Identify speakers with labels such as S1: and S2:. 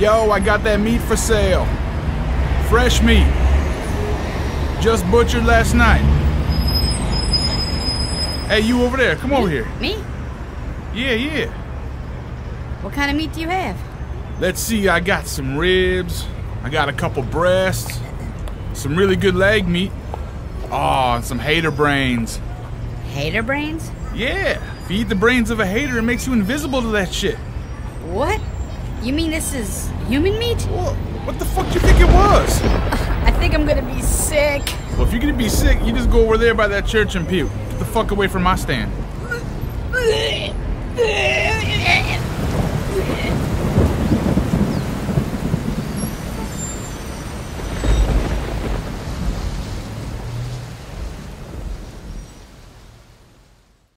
S1: Yo, I got that meat for sale. Fresh meat. Just butchered last night. Hey, you over there, come over here.
S2: Me?
S1: Yeah.
S2: What kind of meat do you have?
S1: Let's see, I got some ribs. I got a couple breasts. Some really good leg meat. Oh, and some hater brains.
S2: Hater brains?
S1: Yeah, if you eat the brains of a hater, it makes you invisible to that shit.
S2: What? You mean this is human meat?
S1: Well, what the fuck do you think it was?
S2: I think I'm gonna be sick.
S1: Well, if you're gonna be sick, you just go over there by that church and puke. Get the fuck away from my stand.